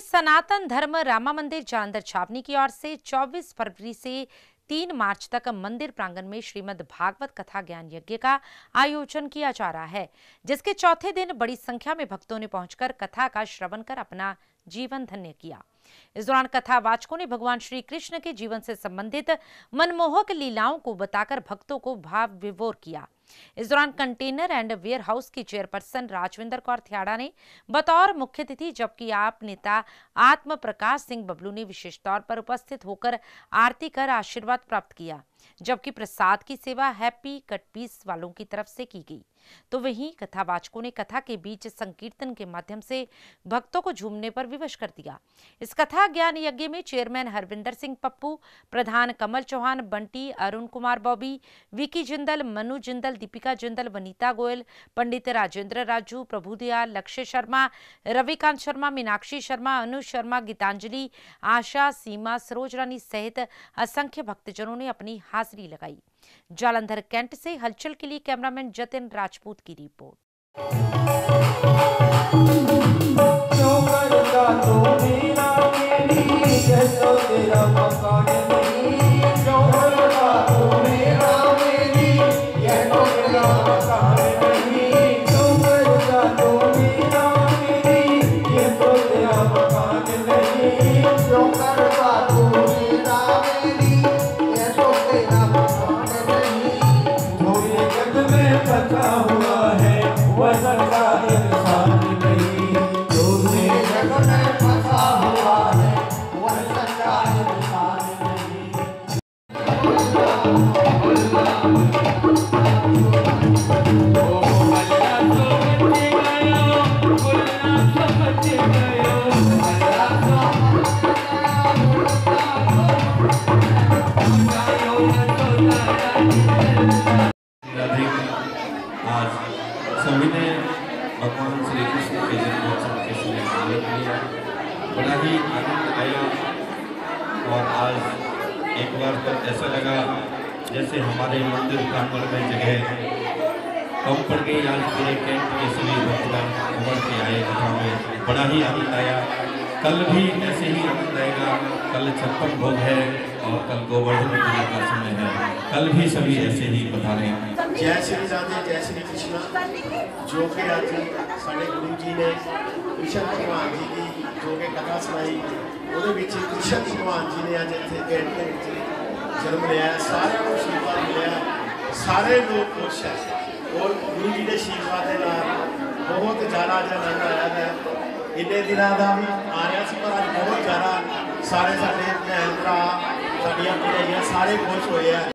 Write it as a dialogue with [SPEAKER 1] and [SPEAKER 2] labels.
[SPEAKER 1] सनातन धर्म रामा मंदिर जालंधर छावनी की ओर से 24 फरवरी से 3 मार्च तक मंदिर प्रांगण में श्रीमद् भागवत कथा ज्ञान यज्ञ का आयोजन किया जा रहा है, जिसके चौथे दिन बड़ी संख्या में भक्तों ने पहुंचकर कथा का श्रवण कर अपना जीवन धन्य किया। इस दौरान कथावाचकों ने भगवान श्री कृष्ण के जीवन से संबंधित मनमोहक लीलाओं को बताकर भक्तों को भाव विभोर किया। इस दौरान कंटेनर एंड वेयर हाउस की चेयरपर्सन राजविंदर कौर थियाड़ा ने बतौर मुख्य अतिथि, जबकि आप नेता आत्म प्रकाश सिंह बबलू ने विशेष तौर पर उपस्थित होकर आरती कर आशीर्वाद प्राप्त किया, जबकि प्रसाद की सेवा हैप्पी कट पीस वालों की तरफ से की गई। तो वहीं कथावाचकों ने कथा के बीच संकीर्तन के माध्यम से भक्तों को झूमने पर विवश कर दिया। इस कथा ज्ञान यज्ञ में चेयरमैन हरविंदर सिंह पप्पू, प्रधान कमल चौहान, बंटी, अरुण कुमार बॉबी, विकी जिंदल, मनु जिंदल, दीपिका जिंदल, वनीता गोयल, पंडित राजेंद्र राजू, प्रभुदयाल, लक्ष्य शर्मा, रविकांत शर्मा, मीनाक्षी शर्मा, अनु शर्मा, गीतांजलि, आशा, सीमा, सरोज रानी सहित असंख्य भक्तजनों ने अपनी हाजिरी लगाई। जालंधर कैंट से हलचल के लिए कैमरामैन जतिन राजपूत की रिपोर्ट।
[SPEAKER 2] हुआ है वह सच्चा इंसान नहीं, जो जग में फंसा हुआ है वह सच्चा इंसान नहीं।
[SPEAKER 3] आज सभी ने भगवान श्री कृष्ण के जन्मोत्सव के समय आने के लिए बड़ा ही आनंद आया और आज एक बार तो ऐसा लगा जैसे हमारे मंदिर प्रांगण में जगह कम पड़ गई। आज पूरे कैंट के सभी भक्तगण उमड़ के आए कथा में, बड़ा ही आनंद आया। कल भी ऐसे ही आनंद आएगा। कल 56 भोग है और कल गोवर्धन पूजा का समय है, कल भी सभी ऐसे ही बता रहे हैं।
[SPEAKER 4] जय श्री राधे, जय श्री कृष्ण। जो कि अज साढ़े गुरु जी ने कृष्ण भगवान जी की जो कि कथा सुनाई, वो कृष्ण भगवान जी ने अज इतने कैंट के जन्म लिया। सारे को आशीर्वाद मिले, सारे लोग खुश है और गुरु जी के आशीर्वाद के बहुत ज़्यादा आनंद आया है। इन्ने दिनों का भी आ रहा सी, पर अज बहुत ज़्यादा सारे साढ़े भैन भरा साड़ियाँ भरजाइयाँ सारे खुश होए हैं।